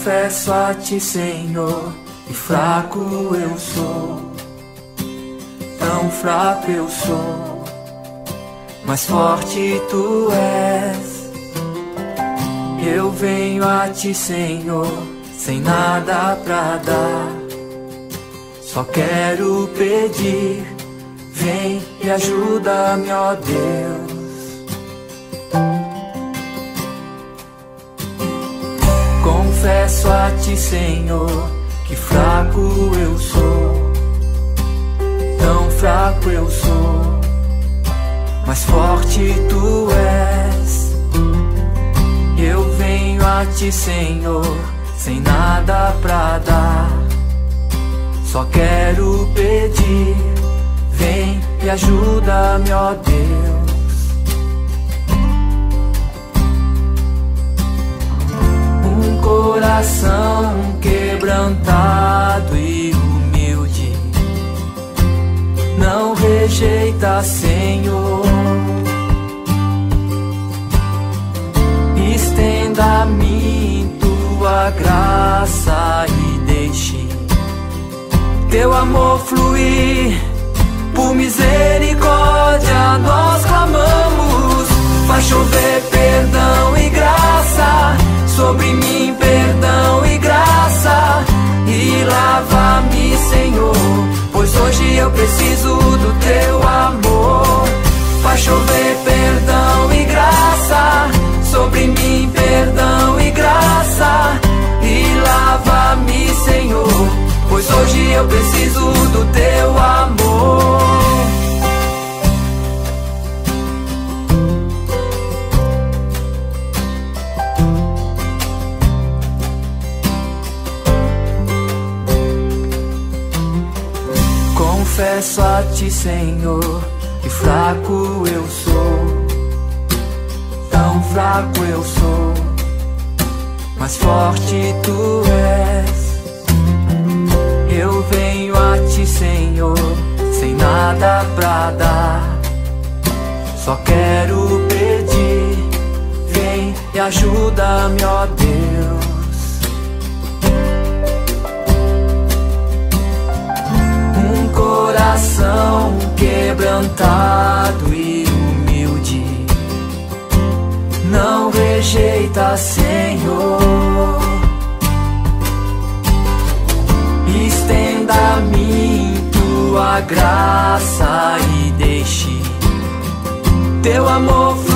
Confesso a ti, Senhor, que fraco eu sou, tão fraco eu sou, mas forte tu és. Eu venho a ti, Senhor, sem nada pra dar, só quero pedir, vem e ajuda-me, ó Deus. Confesso a ti, Senhor, que fraco eu sou, tão fraco eu sou, mas forte tu és. Eu venho a ti, Senhor, sem nada pra dar, só quero pedir, vem e ajuda-me, ó Deus. Coração quebrantado e humilde, não rejeita, Senhor. Estenda a mim tua graça e deixe teu amor fluir. Por misericórdia nós clamamos, faz chover perdão e graça sobre mim, perdão e graça, e lava-me, Senhor, pois hoje eu preciso do teu amor. Faz chover perdão e graça sobre mim, perdão e graça, e lava-me, Senhor, pois hoje eu preciso do teu amor. Confesso a ti, Senhor, que fraco eu sou, tão fraco eu sou, mas forte tu és. Eu venho a ti, Senhor, sem nada pra dar, só quero pedir, vem e ajuda-me, ó Deus. Coração quebrantado e humilde, não rejeita, Senhor. Estenda a mim tua graça e deixe teu amor